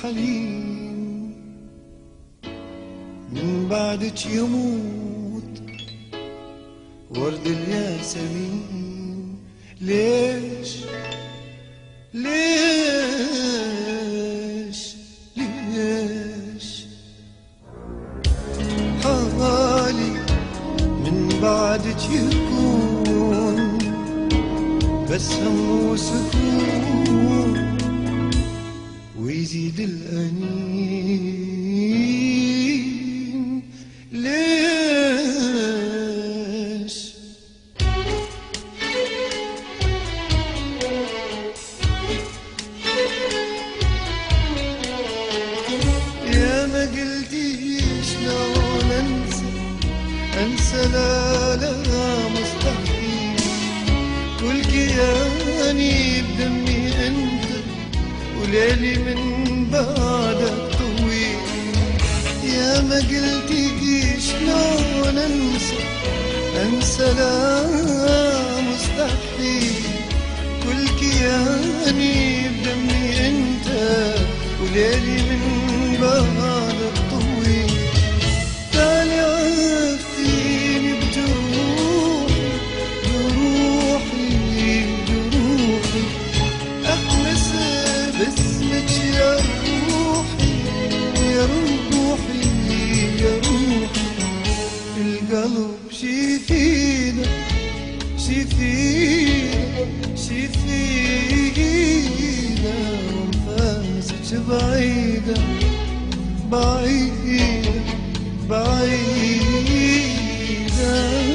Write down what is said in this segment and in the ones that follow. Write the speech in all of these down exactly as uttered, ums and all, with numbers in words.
الحنين من بعدك يموت ورد الياسمين. ليش ليش ليش حالي من بعدك يكون بس هم وسكون ويزيد الأنين. ليش يا ما قلتي شلون انسى انسى لا لا مستحيل كل كياني بدمي انت وليلي من بعدك طويل. يا ما قلتي شلون انسى انسى لا مستحيل كل كياني بدمي انت وليلي من بعدك طويل. تعالي عفتيني بجروحي جروحي جروحي احمس باسمك يا روحي يا روحي يا روحي. القلب شي فينا شي فينا شي فينا وانفاسك بعيدة بعيدة بعيدة.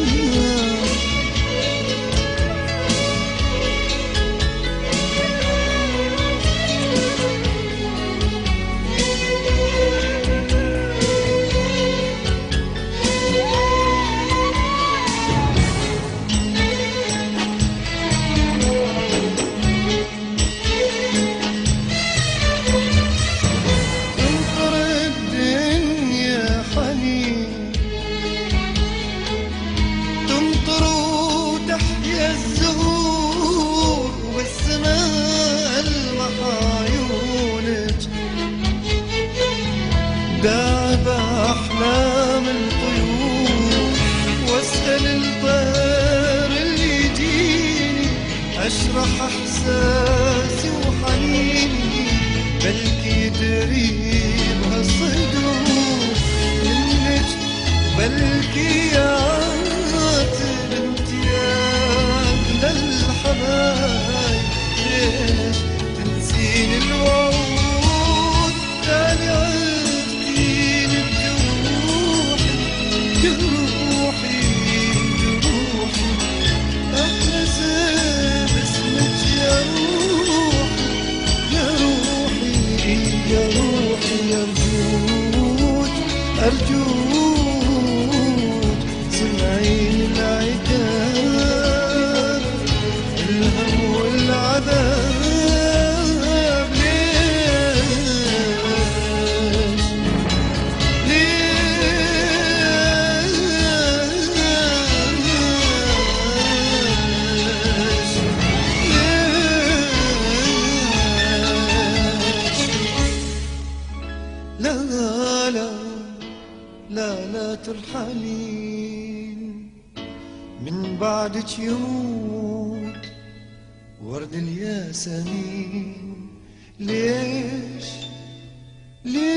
داعب أحلام الطيور واسأل الطير اللي يجيني أشرح إحساسي وحنيني بلكي يدري بهالصدور منك بلكي يا عاتب انت يا أغلى الحبايب. ليش تنسيني الوعود تاني عدتيني بجروحي جروحي جروحي أحمس باسمك يا روحي يا روحي يا روحي. أرجوك أرجوك سمعيني العتاب الهم والعذاب. لا لا لا لا ترحلين من بعدك يموت ورد الياسمين. ليش ليش